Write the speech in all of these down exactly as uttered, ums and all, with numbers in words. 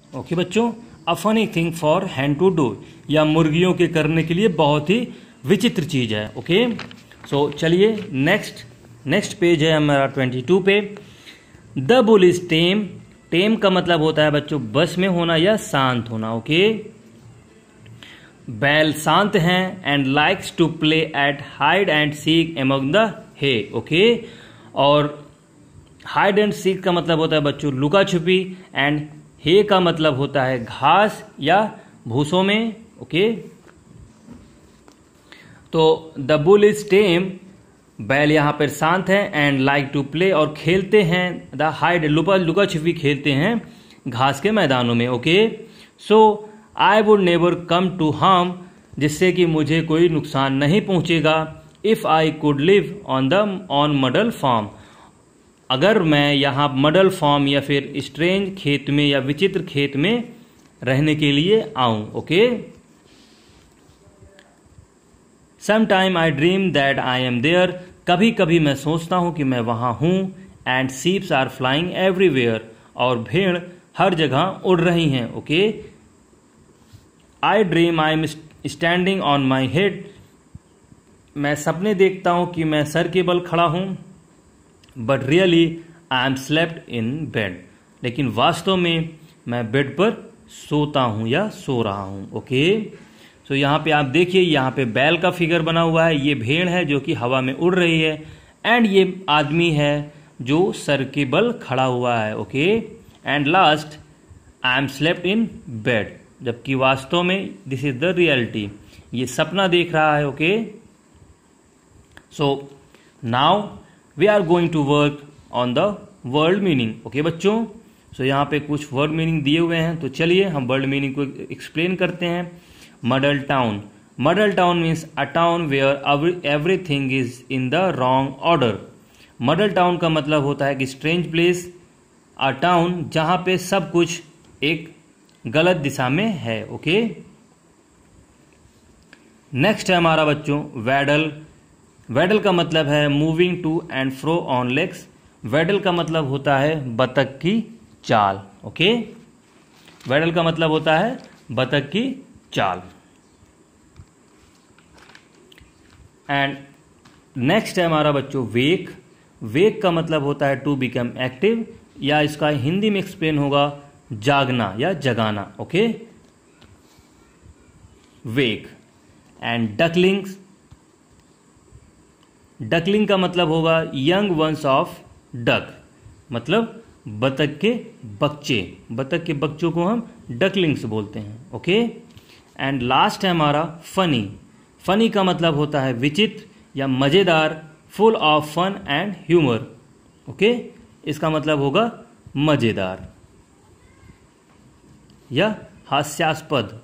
Okay बच्चों, a funny thing for hen to do, या मुर्गियों के करने के लिए बहुत ही विचित्र चीज है। ओके, सो चलिए नेक्स्ट नेक्स्ट पेज है हमारा ट्वेंटी टू पे। The bull is tame. Tame का मतलब होता है बच्चों बस में होना या शांत होना। ओके, बैल शांत हैं and likes to play at hide and seek among the hay. Okay, और हाइड एंड सीक का मतलब होता है बच्चों लुका छुपी, एंड हे का मतलब होता है घास या भूसों में। ओके, तो द बुल इज टेम, बैल यहां पर शांत है, एंड लाइक टू प्ले, और खेलते हैं द हाइड लुका लुका छिपी खेलते हैं घास के मैदानों में। Okay, so I would never come to harm, जिससे कि मुझे कोई नुकसान नहीं पहुंचेगा। If I could live on the on model farm, अगर मैं यहाँ मॉडल फार्म या फिर स्ट्रेंज खेत में या विचित्र खेत में रहने के लिए आऊं। Okay, some time I dream that I am there, कभी कभी मैं सोचता हूं कि मैं वहां हूं। And sheeps are flying everywhere, और भेड़ हर जगह उड़ रही हैं। Okay, I dream I am standing on my head, मैं सपने देखता हूं कि मैं सर के बल खड़ा हूं। But really I am slept in bed, लेकिन वास्तव में मैं बेड पर सोता हूं या सो रहा हूं। ओके, तो यहाँ पे आप देखिए, यहाँ पे बैल का फिगर बना हुआ है, ये भेड़ है जो कि हवा में उड़ रही है, एंड ये आदमी है जो सर के बल खड़ा हुआ है। Okay, and last I am slept in bed, जबकि वास्तव में दिस इज द रियलिटी, ये सपना देख रहा है। Okay, so now we are going to work on the world meaning. Okay बच्चों, सो यहाँ पे कुछ वर्ड मीनिंग दिए हुए हैं, तो चलिए हम वर्ल्ड मीनिंग को एक्सप्लेन करते हैं। Model town, model town means a town where everything is in the wrong order. Model town का मतलब होता है कि स्ट्रेंज प्लेस, अ टाउन जहां पे सब कुछ एक गलत दिशा में है। ओके, नेक्स्ट है हमारा बच्चों वैडल। वैडल का मतलब है moving to and fro on legs. Waddle का मतलब होता है बतख की चाल। ओके, वैडल का मतलब होता है बतख की चाल। एंड नेक्स्ट है हमारा बच्चों वेक। वेक का मतलब होता है टू बिकम एक्टिव, या इसका हिंदी में एक्सप्लेन होगा जागना या जगाना। Okay, wake. And ducklings, duckling का मतलब होगा यंग वंस ऑफ डक, मतलब बतख के बच्चे, बतख के बच्चों को हम डकलिंग्स बोलते हैं। ओके, एंड लास्ट है हमारा फनी। फनी का मतलब होता है विचित्र या मजेदार, full of fun and humour. Okay, इसका मतलब होगा मजेदार या हास्यास्पद।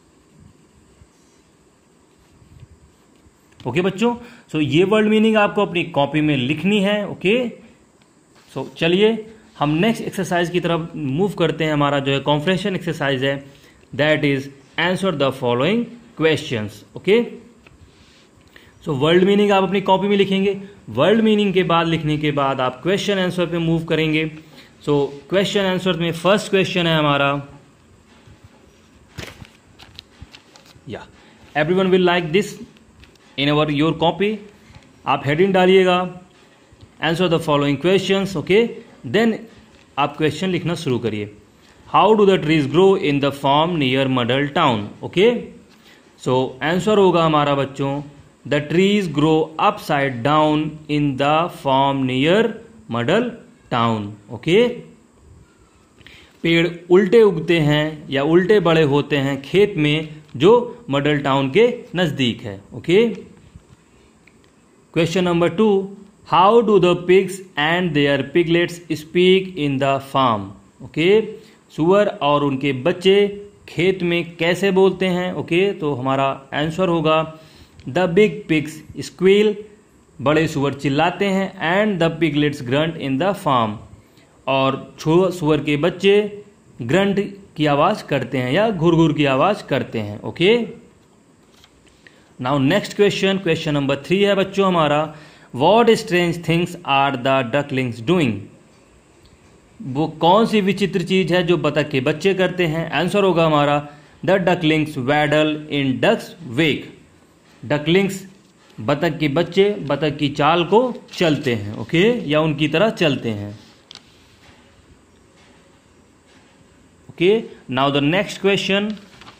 ओके बच्चों, सो ये वर्ड मीनिंग आपको अपनी कॉपी में लिखनी है। ओके, सो चलिए हम नेक्स्ट एक्सरसाइज की तरफ मूव करते हैं। हमारा जो है कॉम्प्रिहेंशन एक्सरसाइज है, that is answer the following questions. Okay, so world meaning आप अपनी कॉपी में लिखेंगे। वर्ल्ड मीनिंग के बाद लिखने के बाद आप क्वेश्चन आंसर पे मूव करेंगे। सो क्वेश्चन आंसर में फर्स्ट क्वेश्चन है हमारा, या everyone will like this in our your copy. आप हेडिंग डालिएगा, answer the following questions. Okay, then आप क्वेश्चन लिखना शुरू करिए। How do the trees grow in the farm near model town. Okay, so answer होगा हमारा बच्चों the trees grow upside down in the farm near model town. Okay, पेड़ उल्टे उगते हैं या उल्टे बड़े होते हैं खेत में जो मॉडल टाउन के नजदीक है। Okay, question number two, how do the pigs and their piglets speak in the farm. Okay, सुअर और उनके बच्चे खेत में कैसे बोलते हैं। ओके, तो हमारा आंसर होगा द बिग पिग्स स्क्वील, बड़े सुअर चिल्लाते हैं, and the piglets grunt in the farm, और सुअर के बच्चे ग्रंट की आवाज करते हैं या घुरघुर की आवाज करते हैं। Okay, now next question, question number three है बच्चों हमारा, what strange things are the ducklings doing. वो कौन सी विचित्र चीज है जो बतख के बच्चे करते हैं? आंसर होगा हमारा the ducklings waddle in ducks wake. Ducklings बतख के बच्चे बतख की चाल को चलते हैं, ओके, या उनकी तरह चलते हैं। Okay, now the next question,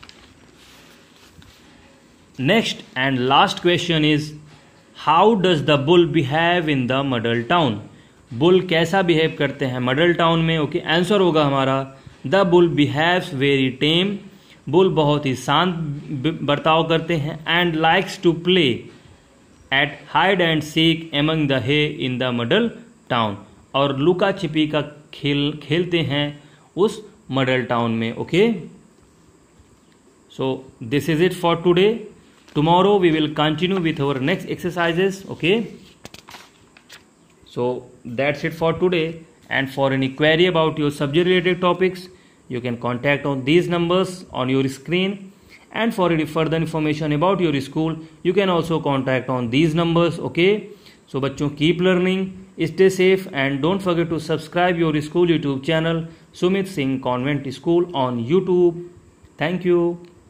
next and last question is how does the bull behave in the model town? Bull कैसा बिहेव करते हैं मॉडल टाउन में? ओके, आंसर होगा हमारा the bull behaves very tame. Bull बहुत ही शांत बर्ताव करते हैं। And likes to play at hide and seek among the hay in the model town. और लुका छिपी का खेल खेलते हैं उस मॉडल टाउन में। Okay, so this is it for today. Tomorrow we will continue with our next exercises. Okay, so that's it for today, and for any query about your subject related topics you can contact on these numbers on your screen, and for any further information about your school you can also contact on these numbers. Okay, so बच्चों keep learning, stay safe, and don't forget to subscribe your school YouTube channel Sumit Singh Convent School on YouTube. Thank you.